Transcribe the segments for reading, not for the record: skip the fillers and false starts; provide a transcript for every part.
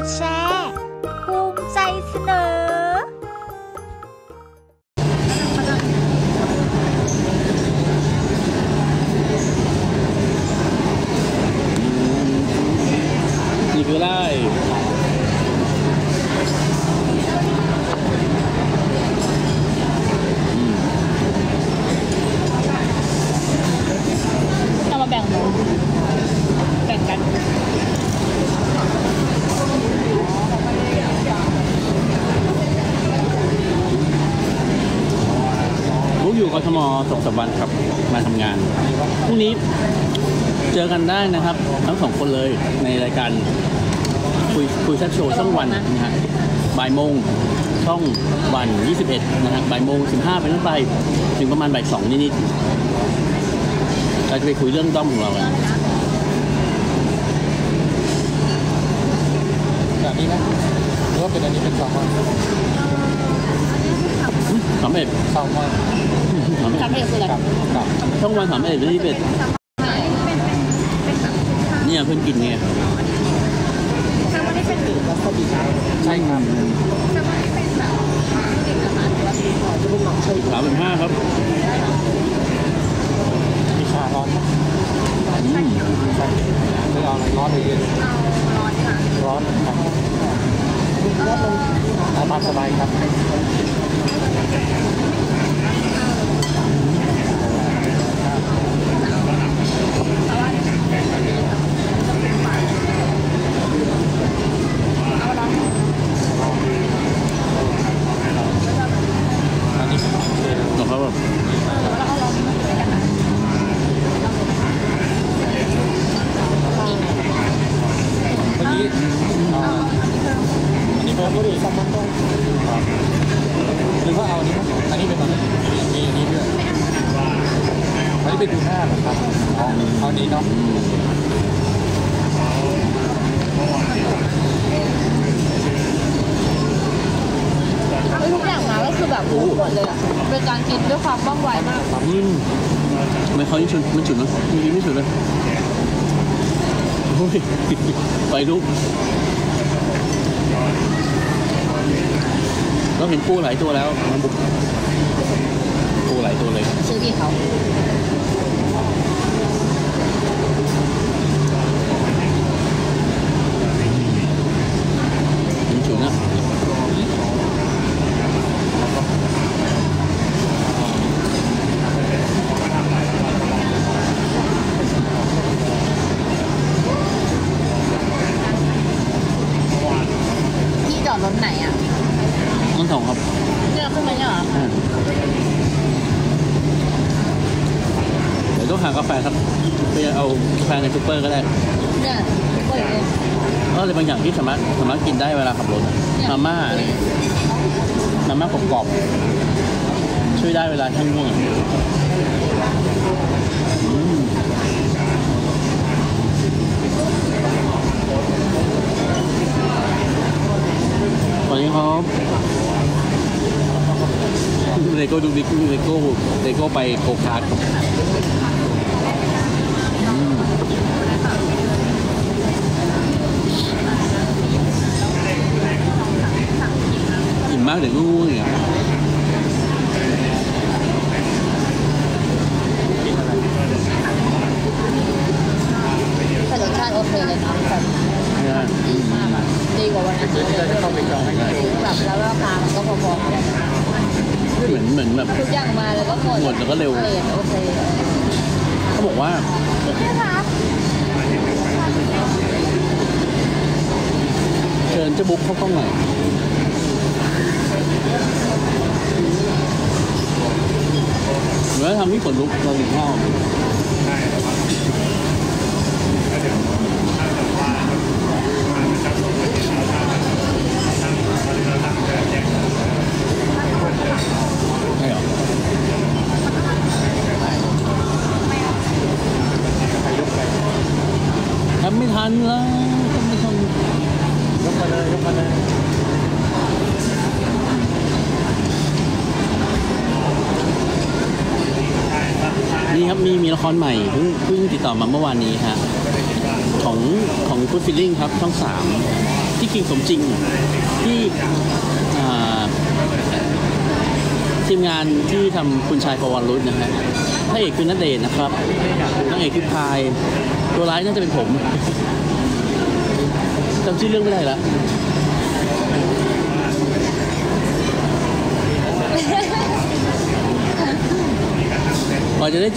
ดแชร์ภูมิใจเสนอนี่คือได้เอามาแบ่งกันลูกอยู่กทม2-3 วันครับมาทำงานพรุ่งนี้เจอกันได้นะครับทั้ง2 คนเลยในรายการคุยแซ่บโชว์ช่องวันนะฮะบ่ายโมงช่องวัน21นะฮะบ่ายโมง15เป็นต้นไปถึงประมาณบ่าย2นิดๆเราจะไปคุยเรื่องด้อมของเรากันแบบนี้นะหรือว่าเป็นอันนี้เป็น3 วัน 31 3 วัน 31คืออะไรช่องวัน31เป็น21เนี่ยเพิ่งกินไงใช่ครับ 35ครับมีชาร้อนไม่เอาอะไรร้อนหรือเย็นร้อนครับตามสบายครับนะครับแบบเมื่อกี้อันนี้เพิ่มก็ดีสักมันต้องหรือว่าเอาอันนี้เป็นตอนมีอันนี้ด้วยอันนี้เป็นดูหน้าครับเอานี้เนาะทุกอย่างมาก็คือแบบหมดเลยอ่ะเป็นการกินด้วยความว่องไวมากทำไมเขายิ่งฉุนมันฉุนนะยิ่งไม่ฉุนเลยโอ้ยไปลูกเราเห็นปูหลายตัวแล้วมันบุกปูหลายตัวเลยซื้อพี่เขายิ่งฉุนนะจอดรถไหนอ่ะต้นทองครับเนี่ยขึ้นมาเนี่ยเหรอเดี๋ยวต้องหากาแฟครับไปเอากาแฟในซุปเปอร์ก็ได้เนี่ยก็เลยก็เลยบางอย่างที่สามารถกินได้เวลาขับรถมาม่ากรอบๆช่วยได้เวลาท่านง่วงตอนนี้เขาเลโก้ดูดิเลโก้ไปโกคาร์ทอิ่มมากเดี๋ยวงูเนี่ยแต่รสชาติโอเคเลยนะแบบดีมากอ่ะดีกว่าวันนั้นเลยแบบแล้วราคามันก็พอๆกันเหมือนแบบทุกอย่างมาแล้วก็หมดแล้วก็เร็วโอเคเขาบอกว่าเชิญเจ้าบุ๊กเข้ากล้องหน่อยเหมือนทำที่ขนลุกเราถึงข้าวไม่หรอทำไม่ทันแล้วทำไม่ทันยกมาเลยนี่ครับมีละครใหม่เพิ่งติดต่อมาเมื่อวานนี้ฮะของ Good Feeling ครับช่อง 3 ที่คิงสมจริงที่อ่าทีมงานที่ทำคุณชายปวรรุษนะฮะพระเอกคือณเดชน์นะครับนางเอกคือพายตัวร้ายน่าจะเป็นผมจำชื่อเรื่องไม่ได้ละกว่าจะได้เจ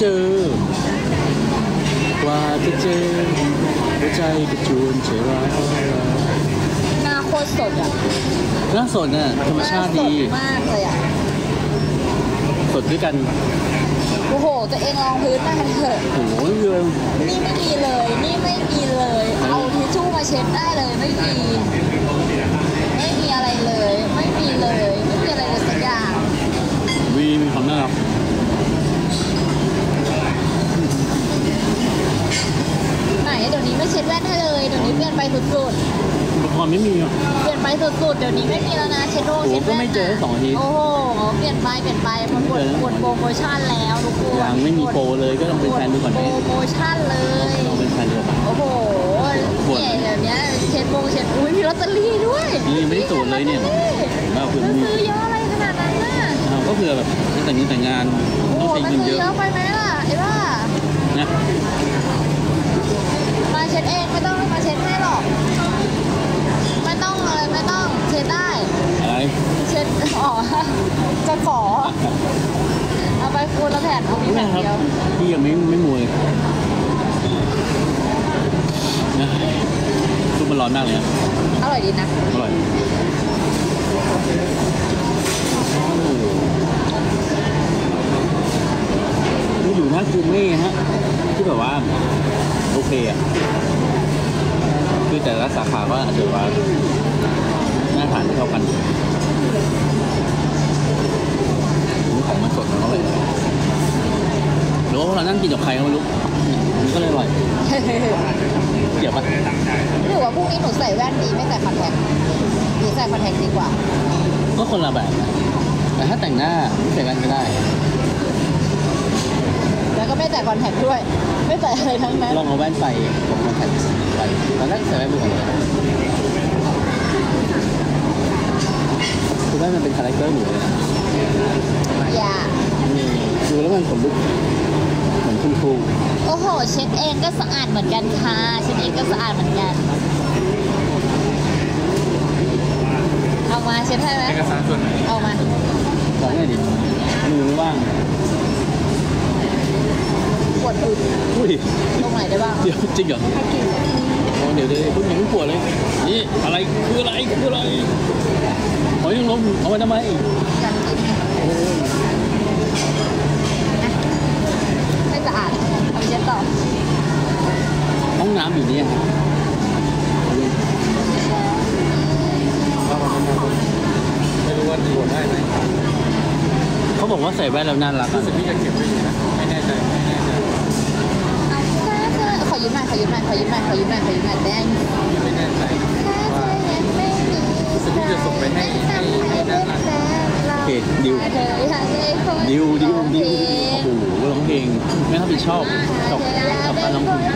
อกว่าจะเจอหัวใจกระชวนเฉยร้ายหน้าโคตรสดอ่ะน่าสนน่ะธรรมชาติดีหน้สดมากเลยอ่ะสดด้วยกันโอ้โหตัวเองลองพื้นมาเถอะโอ้โหเรื่องนี่ไม่มีเลย นี่ไม่มีเลย เอาทิชชู่มาเช็ดได้เลยไม่มี ไม่มีอะไรเลย ไม่มีเลย ไม่มีอะไรเลยสักอย่างมีความน่ารักไหนเดี๋ยวนี้ไม่เช็ดแว่นให้เลยเดี๋ยวนี้เปลี่ยนไปสุดอุปกรณ์ไม่มีอ่ะๆเปลี่ยนไปสุดๆเดี๋ยวนี้ไม่มีแล้วนะเช็ดโรคโอ้โหเช็ดก็แว่นไม่เจอ2 อาทิตย์โอ้โหเปลี่ยนไปมันหมดโปรโมชั่นแล้วทุกคนยังไม่มีโปรเลยก็ต้องเป็นแฟนดูก่อนโปไหมรโมชั่นเลยต้องเป็นแฟนดูก่อนโอ้โหเนี่ยเดี๋ยวนี้เช็ดอุ้ยมีลอตเตอรี่ด้วยนี่ยังไม่ได้ตรวจเลยเนี่ยเราคือมีซื้อเยอะอะไรขนาดนั้นน่ะก็เผื่อแบบแต่งงานโอ้ต้องโหใช้มันเงินเยซื้ออะเยอะไปไหมล่ะไอ้บ้านะมาเช็ดเองไม่ต้องให้มาเช็ดให้หรอกไม่ต้องเลยไม่ต้องเช็ดได้อะไรเช็ดอ๋อจะขอเอาไปคูณละแผ่นเอามีไม่แผ่นครับเดียวพี่ยังไม่มวยนะซุปมันร้อนมากเลยนะอร่อยดีนะอร่อยนี่อยู่หน้าคูเม่ฮะที่แบบว่าโอเคอ่ะคือแต่ละสาขาก็อาจจะว่าหน้าทานไม่เท่ากันของมันสดมันอร่อยหรือว่าเรานั่งกินกับใครก็ไม่รู้มันก็เลยอร่อยเกี่ยวปะหรือว่าพรุ่งนี้หนูใส่แว่นดีไม่ใส่คอนแทคหรือใส่คอนแทคดีกว่าก็คนละแบบนะแต่ถ้าแต่งหน้าไม่ใส่แว่นก็ได้แล้วก็ไม่ใส่คอนแทคด้วย ไม่ใส่อะไรทั้งนั้นลองเอาแว่นใส่กับคอนแทคใส่ตอนแรกใส่แว่นไปก่อนเลยคือแว่นมันเป็นคาแรคเตอร์หนูเลยนะอย่าดูแล้วมันขนลุกเหมือนคุณครูโอ้โหเช็ดเองก็สะอาดเหมือนกันค่ะเช็ดเองก็สะอาดเหมือนกันเอามาเช็ดให้ไหมเอกสารส่วนไหนเอามาตอนนี้ดิมือไม่ว่างปวดอึอุ้ยตรงไหนได้บ้างเดี๋ยวจริงเหรอโอ้เดี๋ยวคุณยังไม่ปวดเลยนี่อะไรคืออะไรหอยนางรมเอาไว้ทำไมกันกินให้สะอาดเอาไปเช็ดต่อห้องน้ำอยู่เนี่ยครับไม่รู้ว่าตรวจได้ไหมเขาบอกว่าใส่แว่นแล้วน่ารักรู้อ่ะสึกที่จะเก็บไว้อยู่นะไม่แน่ใจขอยืมหน่อยได้ไม่แน่ใจว่ารู้สึกที่จะส่งไปให้ด้านหลังโอเคดิวโอ้โหร้องเพลงไม่รับผิดชอบกับการร้องเพลง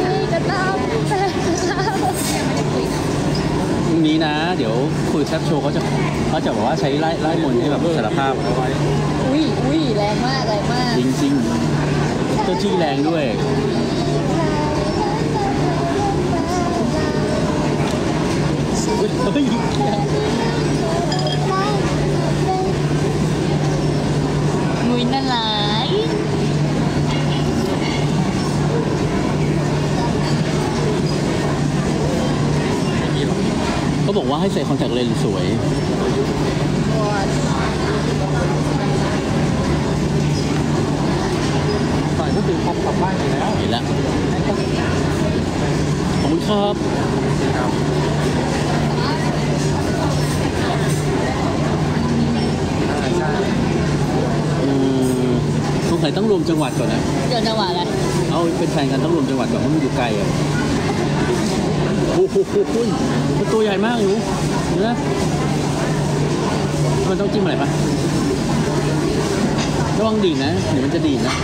พรุ่งนี้นะ เดี๋ยวคุยแซบโชว์เขาจะบอกว่าใช้ไล่มนต์ให้แบบสารภาพเอาไว้อุ้ยแรงมากจริงๆเจ้าที่แรงด้วยเฮ้ยมุ้ยน่ารักไม่มีหรอกเขาบอกว่าให้ใส่คอนแทคเลนส์สวยฝ่ายก็คือพร้อมกลับบ้านอยู่แล้วเห็นแล้วขอบคุณครับครับ ใช่สงสัยต้องรวมจังหวัดก่อนนะเดี๋ยวจังหวะอะไรเอาเป็นแฟนกันต้องรวมจังหวัดก่อนเพราะมันอยู่ไกลอ่ะโอ้โหมันตัวใหญ่มากอยู่เห็นไหมมันต้องจิ้มอะไรปะระวังดีดนะเดี๋ยวมันจะดีดนะ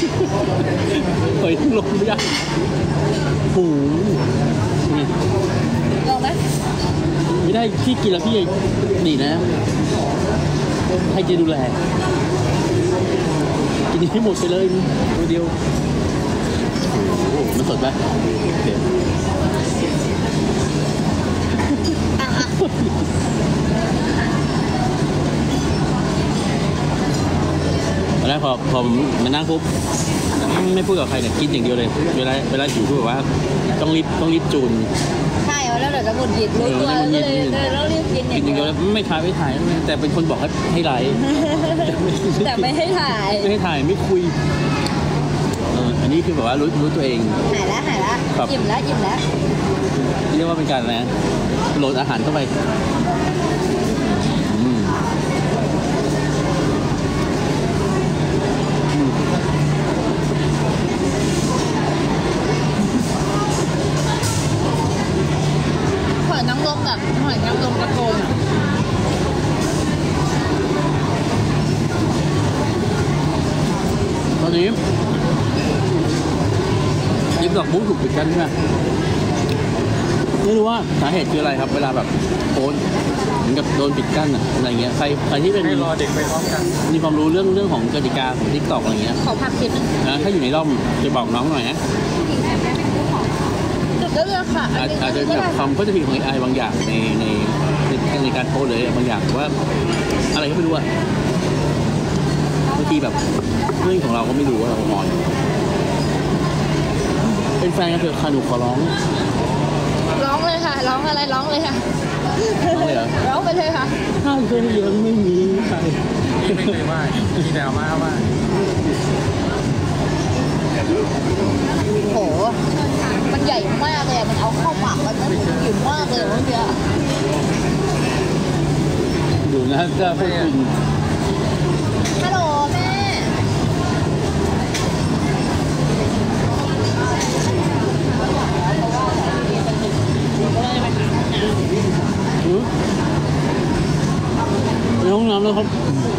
เฮ้ยต้องลงไม่ได้โอ้โหนี่ลองไหมไม่ได้พี่กินแล้วพี่ดีนะใครจะดูแลกินให้หมดไปเลยตัวเดียวโอ้โหมันสดไหมเดี๋ยวแล้วพอผมมานั่งปุ๊บไม่พูดกับใครเนี่ยกินอย่างเดียวเลยเวลาหิวพูดแบบว่าต้องรีบจูนใช่แล้วเดี๋ยวจะหงุดหงิดรู้ตัวก็เลยต้องรีบกินอย่างกินอย่างเดีเดียยว วแล้วไม่ถ่ายแต่เป็นคนบอกให้ไลฟ์แต่ไม่ให้ถ่ายไม่ให้ถ่ายไม่คุยอันนี้คือแบบว่ารู้ตัวเองหายแล้วอิ่มแล้วเรียกว่าเป็นการอะไรนะโหลดอาหารเข้าไปหอยนางรมแบบหอยนางรมกระโกนอ่ะตอนนี้ยิบดอกมุ้งถูกปิดกันใช่ไหมไม่รู้ว่าสาเหตุคืออะไรครับเวลาแบบโอนเหมือนกับโดนปิดกั้นอะไรเงี้ยใครที่เป็นให้รอเด็กไปพร้อมกันมีความรู้เรื่องของกติกาของ TikTok อะไรเงี้ยขอพักคิดนึงนะถ้าอยู่ในร่องจะบอกน้องหน่อยนะจุดเลือกค่ะอาจจะแบบความเข้าใจผิดของ AI บางอย่างในการโพสเลยบางอย่างว่าอะไรก็ไม่รู้อะบางทีแบบเรื่องของเราก็ไม่รู้ว่าเราอ่อนเป็นแฟนกันเถอะค่ะหนูขอร้องร้องเลยค่ะร้องอะไรร้องเลยค่ะร้องเลยเหรอร้องไปเลยค่ะถ้าเคยยังไม่มีใครนี่ไม่เคยว่ามีแต่เอามาว่าโหมันใหญ่มากเลยมันเอาเข้าปากมันหิวมากเลยเมื่อกี้ดูนะจะพูดจริงฮัลโหลแม่ไปห้องน้ำแล้วครับ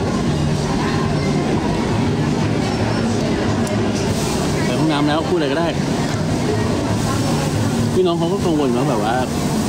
ไปห้องน้ำแล้วพูดอะไรก็ได้พี่น้องเขาก็กังวลว่าแบบว่า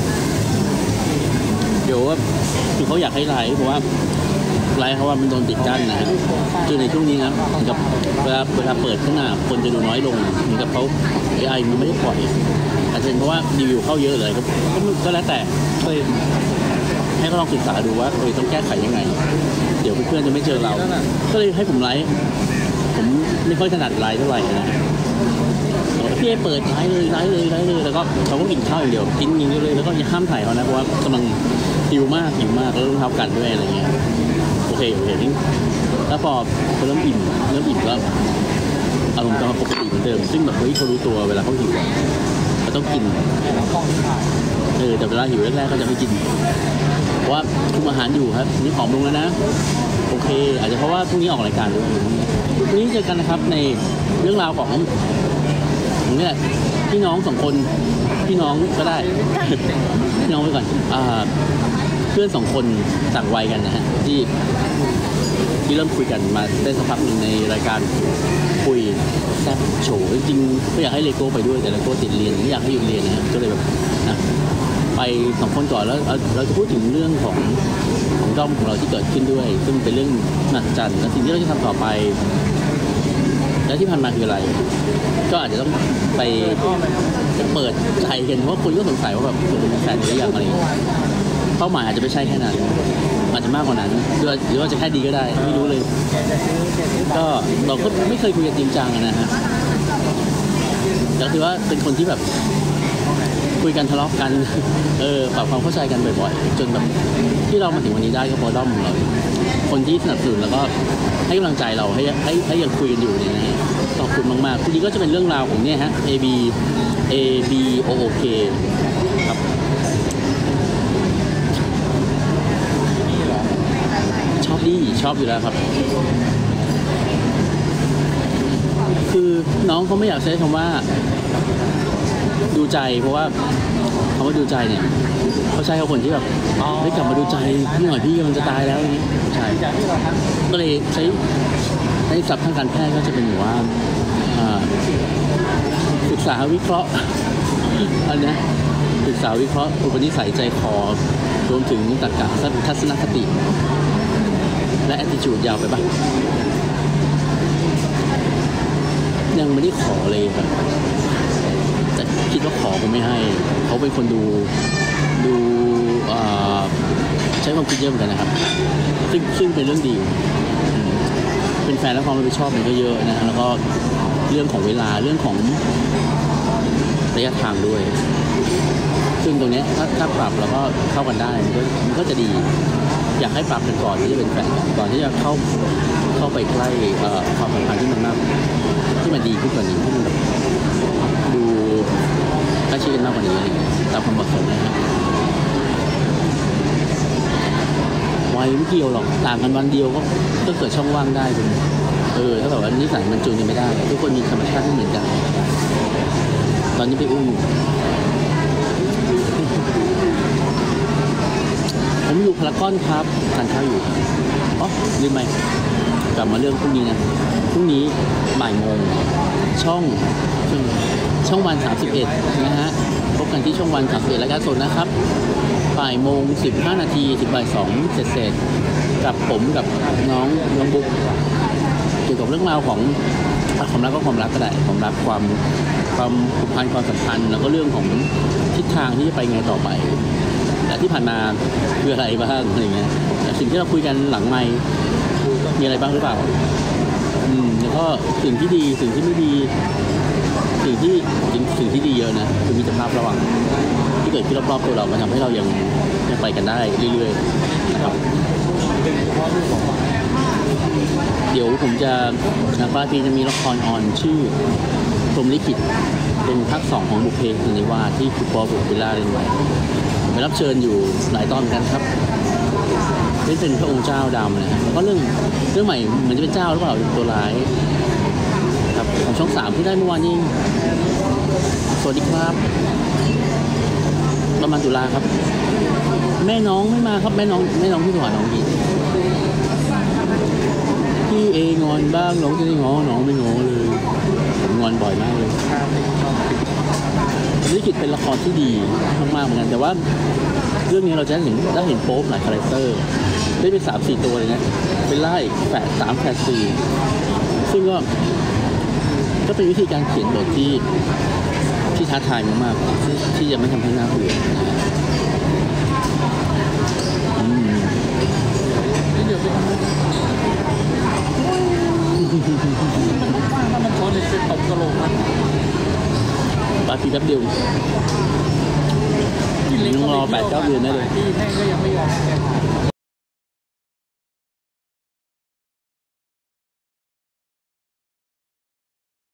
เดี๋ยวว่าคือเขาอยากให้ไลฟ์เพราะว่าไลฟ์เขาว่ามันโดนปิดกั้นนะฮะจนในช่วงนี้นะเหมือนกับเวลาเปิดขึ้นมาคนจะดูน้อยลงเหมือนกับเขา AI มันไม่ได้ปล่อยอาจจะเป็นเพราะว่ารีวิวเข้าเยอะเลยก็แล้วแต่ก็เลยให้เขาลองศึกษาดูว่าต้องแก้ไขยังไงเดี๋ยวเพื่อนๆจะไม่เจอเราก็เลยให้ผมไลฟ์ผมไม่ค่อยถนัดไลฟ์เท่าไหร่นะพี่เปิดไลฟ์เลยแล้วก็เขาก็กินข้าวอย่างเดียวกินอย่างเดียวเลยแล้วก็อย่าห้ามถ่ายเขานะเพราะว่ากำลังหิวมากแล้วต้องเท้ากันด้วยอะไรเงี้ยโอเคแล้วพอเริ่มอิ่มก็อารมณ์กลับมาปกติเหมือนเดิมซึ่งแบบเขารู้ตัวเวลาเขาหิวเขาต้องกินแต่เวลาหิวแรกๆก็จะไม่กินเพราะว่าคุมอาหารอยู่ครับนี่ผอมลงแล้วนะโอเคอาจจะเพราะว่าพรุ่งนี้ออกรายการด้วยพรุ่งนี้เจอกันนะครับในเรื่องราวของเนี่ยพี่น้อง2 คนพี่น้องก็ได้ พี่น้องไปก่อนเพื่อน2 คนต่างวัยกันนะฮะที่เริ่มคุยกันมาได้สักพักหนึ่งในรายการคุยแซ่บโฉจริงๆก็อยากให้เลโก้ไปด้วยแต่เลโก้ติดเรียนไม่อยากให้หยุดเรียนนะฮะก็เลยแบบนะไป2 คนก่อนแล้วเราจะพูดถึงเรื่องของด้อมของเราที่เกิดขึ้นด้วยซึ่งเป็นเรื่องมหัศจรรย์และสิ่งที่เราจะทำต่อไปและที่ผ่านมาคืออะไรก็อาจจะต้องไปเปิดใจกันเพราะคนก็สงสัยว่าแบบเป็นแฟนหรือยังอะไรเป้าหมายอาจจะไม่ใช่แค่นั้นอาจจะมากกว่านั้นหรือว่าจะแค่ดีก็ได้ไม่รู้เลยก็เราก็ไม่เคยคุยกันจริงจังนะฮะแต่คือว่าเป็นคนที่แบบคุยกันทะเลาะกันปรับความเข้าใจกันบ่อยๆจนแบบที่เรามาถึงวันนี้ได้ก็เพราะด้อมของเราคนที่สนับสนุนแล้วก็ให้กำลังใจเราให้ยังคุยกันอยู่เนี่ยนะฮะขอบคุณมากๆทีนี้ก็จะเป็นเรื่องราวของเนี่ยฮะ ABOOK ครับชอบอยู่แล้วครับคือน้องเขาไม่อยากใช้คำว่าดูใจเพราะว่าคำว่าดูใจเนี่ยเขาใช้กับคนที่แบบได้กลับมาดูใจพี่หน่อยพี่กำลังจะตายแล้วนี่ใช่ก็เลยใช้ศัพท์ทางการแพทย์ก็จะเป็นว่าศึกษาวิเคราะห์อันนี้ศึกษาวิเคราะห์อุปนิสัยใจคอรวมถึงตรรกะทัศนคติ และ attitude ยาวไปปะยังไม่ได้ขอเลยครับแต่คิดว่าขอคงไม่ให้เขาเป็นคนดูใช้ความคิดเยอะเหมือนกันนะครับซึ่งเป็นเรื่องดีเป็นแฟนแล้วความรับผิดชอบมันก็เยอะนะแล้วก็เรื่องของเวลาเรื่องของระยะทางด้วยซึ่งตรงนี้ถ้าปรับแล้วก็เข้ากันได้มันก็จะดีอยากให้ปรับกันก่อนที่จะเป็นแฟนก่อนที่จะเข้าไปใกล้ความสัมพันธ์ที่มันมากที่มันดีขึ้นกว่านี้ที่มันแบบดูใกล้ชิดกันมากกว่านี้อะไรอย่างเงี้ยตามความเหมาะสมนะครับวัยไม่เกี่ยวหรอกต่างกันวันเดียวก็เกิดช่องว่างได้คุณถ้าแบบว่านิสัยมันจูนกันไม่ได้ทุกคนมีธรรมชาติที่เหมือนกันตอนนี้ไปอุ้มผมอยู่พารากอนครับทานข้าวอยู่อ๋อลืมไปกลับมาเรื่องพรุ่งนี้นะพรุ่งนี้บ่ายโมงช่องวัน31นะฮะพบกันที่ช่องวัน31รายการสดนะครับบ่ายโมง15 นาทีถึงบ่าย2เสร็จกับผมกับน้องบุ๊กเกี่ยวกับเรื่องราวของความรักก็ความรักก็ได้ความรักความผูกพันความสัมพันธ์แล้วก็เรื่องของทิศทางที่จะไปไงต่อไปและที่ผ่านมาคืออะไรบ้างอะไรเงี้ยสิ่งที่เราคุยกันหลังไมค์มีอะไรบ้างหรือเปล่าแล้วก็สิ่งที่ดีสิ่งที่ไม่ดีสิ่งที่ดีเยอะนะคือมีสภาพระวังที่เกิดขึ้นรอบๆตัวเรามันทำให้เรายังไปกันได้เรื่อยๆนะครับเดี๋ยวผมจะปลายปีจะมีละครออนชื่อพรหมลิขิตเป็นภาค 2ของบุพเพสันนิวาสที่คุณปอบุกวิลล่าเล่นไว้ผมไปรับเชิญอยู่หลายตอนเหมือนกันครับเป็นพระองค์เจ้าดำนะครับแล้วก็เรื่องใหม่เหมือนจะเป็นเจ้าหรือเปล่าตัวร้ายครับของช่อง 3ที่ได้เมื่อวานนี้สวัสดีครับประมาณตุลาครับแม่น้องไม่มาครับแม่น้องที่ถวายน้องพี่เองอนบ้างน้องจะได้ง้อน้องไม่ง้อเลยผมงอนบ่อยมากเลยลิขิตเป็นละครที่ดีมากๆเหมือนกันแต่ว่าเรื่องนี้เราจะได้เห็นโป๊ปหลายคาแรคเตอร์ได้เป็น3-4 ตัวเลยนะเป็นไล่แฝด3แฝด4ซึ่งก็เป็นวิธีการเขียนบทที่ท้าทายมากๆที่จะไม่ทำให้น่าเบื่อมันโชว์ในเป็นตบกระโหลกมันปาปีแป๊บเดียวยังรอ8-9 เดือนได้เลยที่แห้งก็ยังไม่ยอม